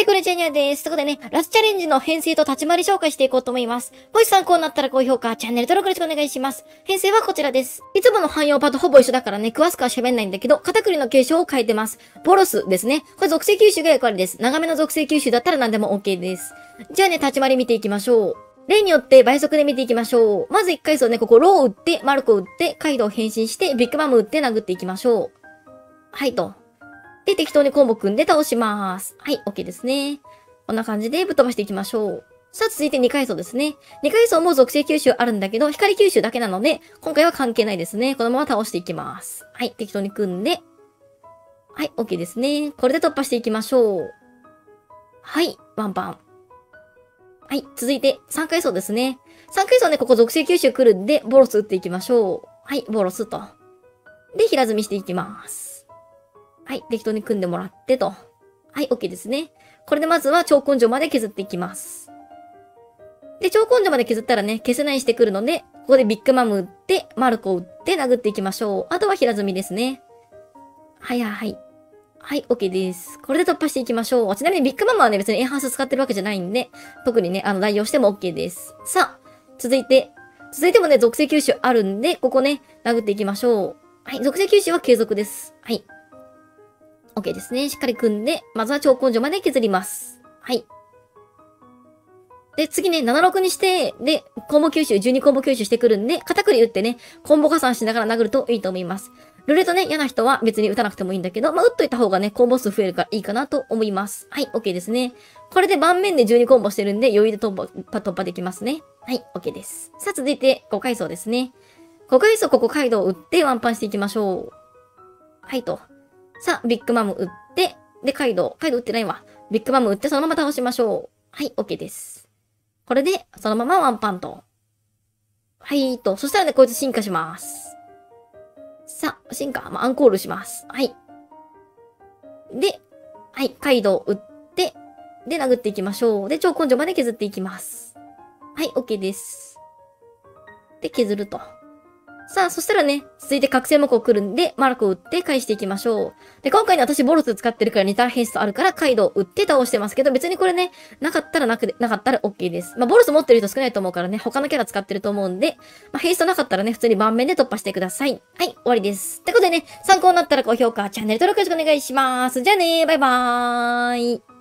い、これジェニアです。ということでね、ラストチャレンジの編成と立ち回り紹介していこうと思います。もし参考になったら高評価、チャンネル登録よろしくお願いします。編成はこちらです。いつもの汎用パとほぼ一緒だからね、詳しくは喋んないんだけど、片栗の継承を変えてます。ボロスですね。これ属性吸収が役割です。長めの属性吸収だったら何でも OK です。じゃあね、立ち回り見ていきましょう。例によって倍速で見ていきましょう。まず1回走ね、ここロー打って、マルコ打って、カイドウ変身して、ビッグマム打って殴っていきましょう。はいと。で、適当にコンボ組んで倒します。はい、OK ですね。こんな感じでぶっ飛ばしていきましょう。さあ、続いて2階層ですね。2階層も属性吸収あるんだけど、光吸収だけなので、今回は関係ないですね。このまま倒していきます。はい、適当に組んで。はい、OK ですね。これで突破していきましょう。はい、ワンパン。はい、続いて3階層ですね。3階層ね、ここ属性吸収来るんで、ボロス打っていきましょう。はい、ボロスと。で、平積みしていきます。はい、適当に組んでもらってと。はい、OK ですね。これでまずは超根性まで削っていきます。で、超根性まで削ったらね、消せないしてくるので、ここでビッグマム打って、マルコ打って殴っていきましょう。あとは平積みですね。はいはい。はい、OK です。これで突破していきましょう。ちなみにビッグマムはね、別にエンハンス使ってるわけじゃないんで、特にね、代用しても OK です。さあ、続いてもね、属性吸収あるんで、ここね、殴っていきましょう。はい、属性吸収は継続です。はい。OK ですね。しっかり組んで、まずは超根性まで削ります。はい。で、次ね、76にして、で、コンボ吸収、12コンボ吸収してくるんで、片栗打ってね、コンボ加算しながら殴るといいと思います。ルレットね、嫌な人は別に打たなくてもいいんだけど、まあ、打っといた方がね、コンボ数増えるからいいかなと思います。はい、OK ですね。これで盤面で12コンボしてるんで、余裕で突破できますね。はい、OK です。さあ、続いて、5階層ですね。5階層、ここカイドウ打ってワンパンしていきましょう。はいと。さあ、ビッグマム打って、で、カイドウ打ってないわ。ビッグマム打ってそのまま倒しましょう。はい、OK です。これで、そのままワンパンと。はいと。そしたらね、こいつ進化します。さあ、進化、アンコールします。はい。で、はい、カイドウ打って、で、殴っていきましょう。で、超根性まで削っていきます。はい、OK です。で、削ると。さあ、そしたらね、続いて覚醒目を来るんで、マルコを打って返していきましょう。で、今回ね、私ボルス使ってるから似た変質あるから、カイドウ打って倒してますけど、別にこれね、なかったら OK です。ボルス持ってる人少ないと思うからね、他のキャラ使ってると思うんで、変質なかったらね、普通に盤面で突破してください。はい、終わりです。ってことでね、参考になったら高評価、チャンネル登録よろしくお願いします。じゃあねバイバーイ。